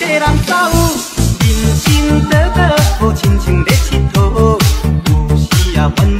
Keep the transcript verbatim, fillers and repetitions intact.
人走，人生短短，无亲像咧佚佗，有时也烦。